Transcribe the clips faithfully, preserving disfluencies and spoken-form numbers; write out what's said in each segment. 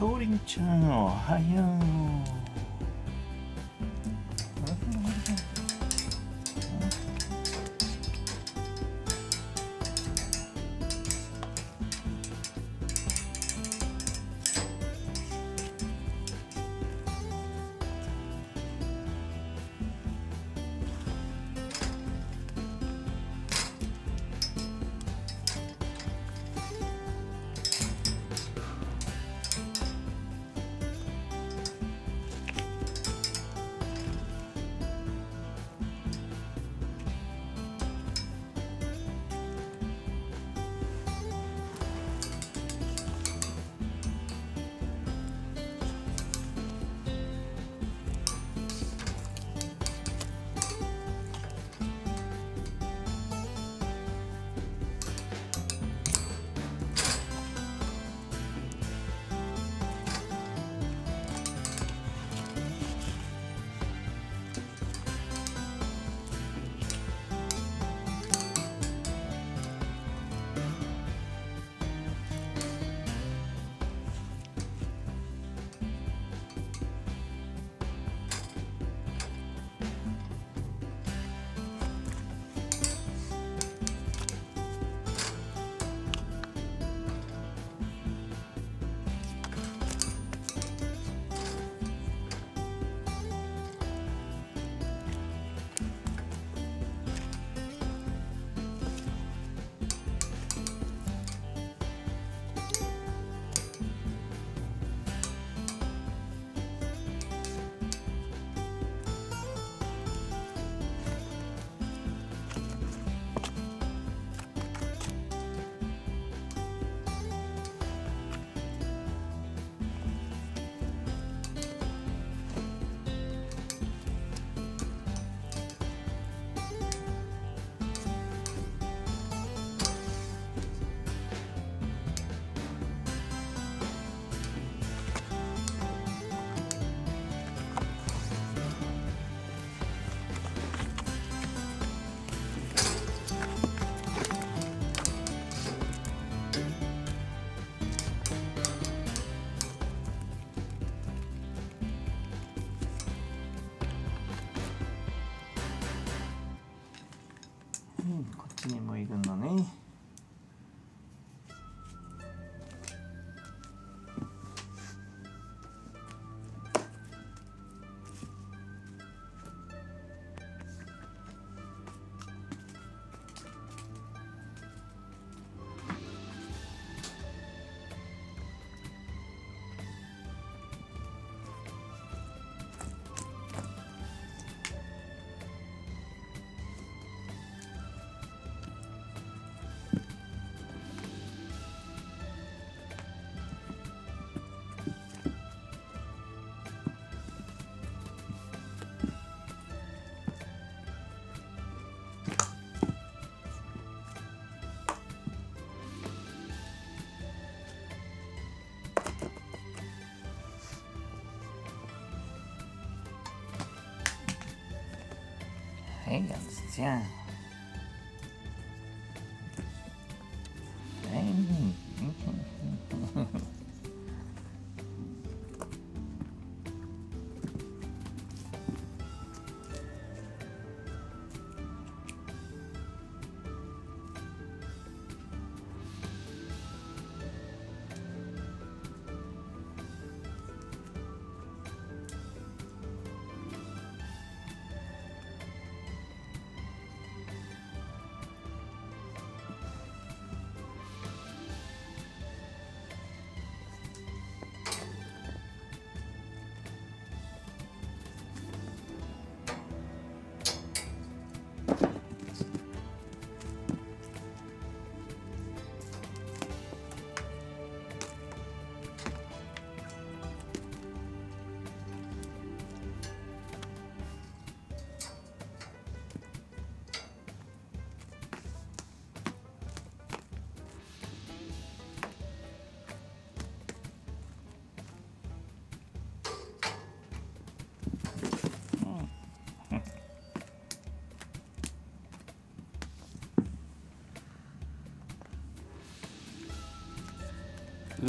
かおりんちゃんおはよう。こっちにもいるのね。はい、やつちゃん。はい。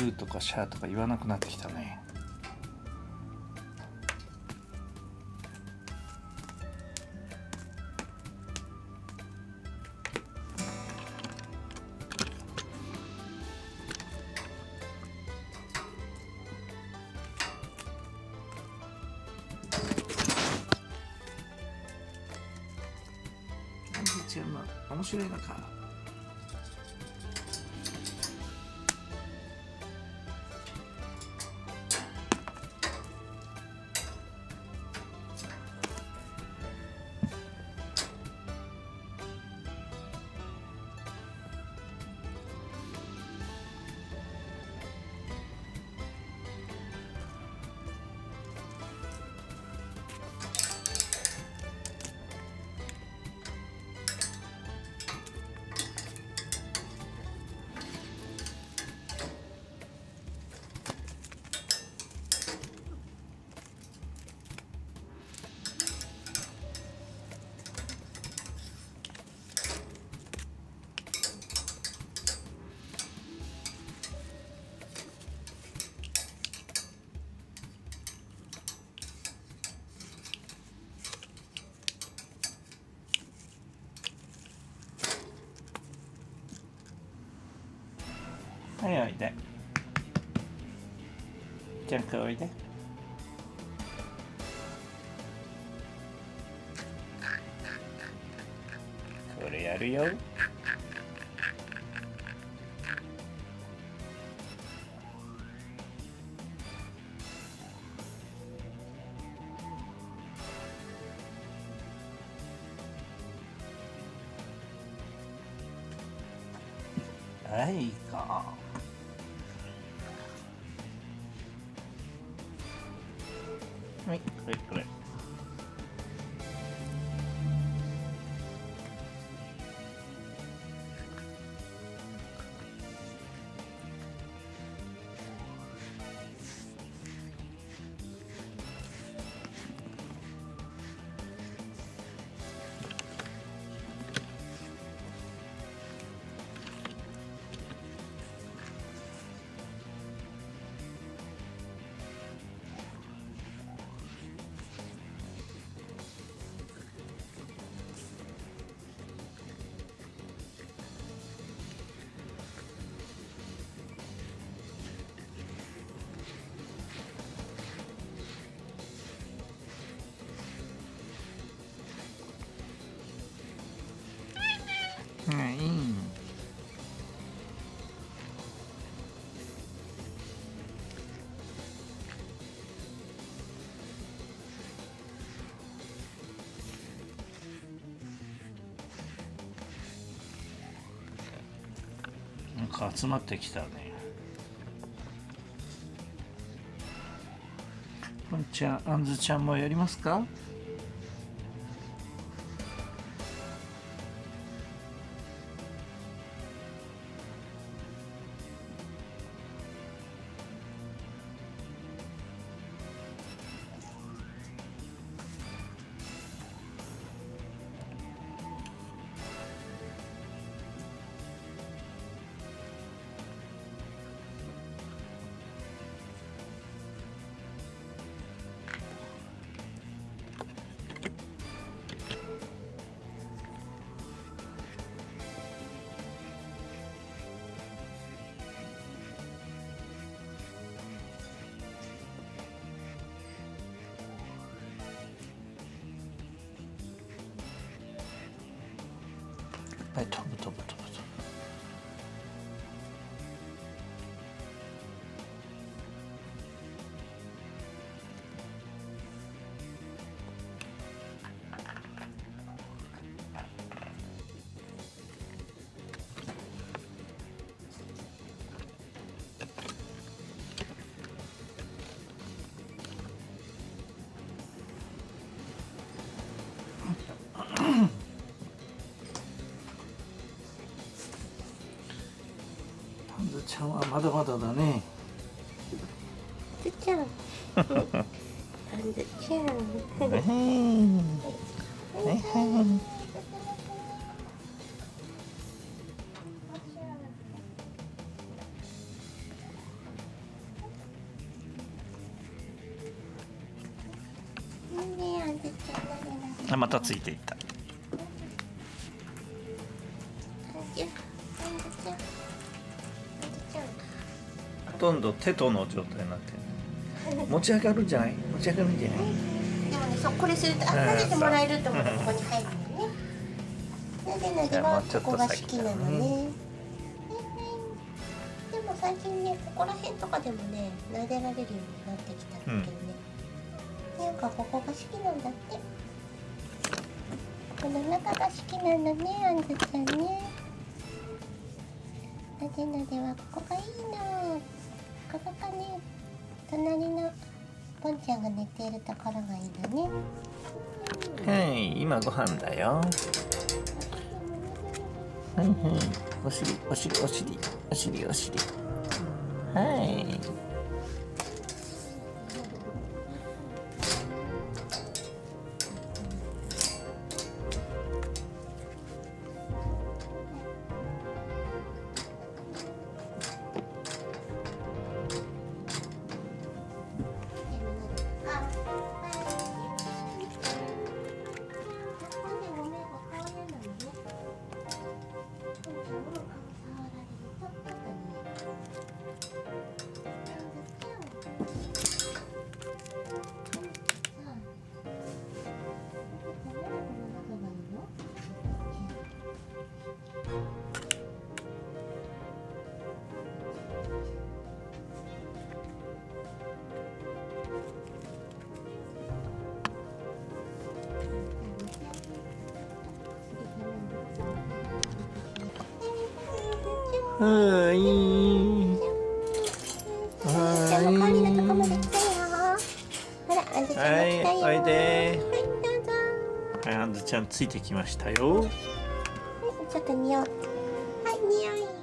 ーとかシャーとか言わなくなってきたね。違うな、面白いのか。はい、おいで。ジャンクおいで。これやるよ。はい、行こう。はい、これこれ。はい。なんか集まってきたね。こんにちは、あんずちゃんもやりますか？はい、飛ぶ飛ぶ飛ぶ飛ぶ。パンダちゃんはまだまだだね。 パンダちゃん。パンダちゃん。 はいはいはい。 ずちゃんなでなで。 あ、またついていった。 あんじゅ、あんずちゃん。あんずちゃん。 ほとんど手との状態になってる。持ち上がるんじゃない？持ち上がるんじゃない？ でもね、そうこれすると、あ、撫でてもらえると思うとここに入るのね。なでなではここが好きなのね。でも最近ね、ここら辺とかでもね、撫でられるようになってきたんだけどね。なんかここが好きなんだって。この中が好きなのね、あんずちゃんね。なでなではここがいいな。ここがね、隣のポンちゃんが寝ているところがいいのね。 はい、今ご飯だよ。はいはい、お尻お尻お尻お尻お尻。はい。はい。 じゃあもう香りのとこまで来たよ。ほら、あんずちゃんが来たよ。 はい、おいで。 はい、どうぞ。 はい、あんずちゃんついてきましたよ。 はい、ちょっと匂う。はい、匂い。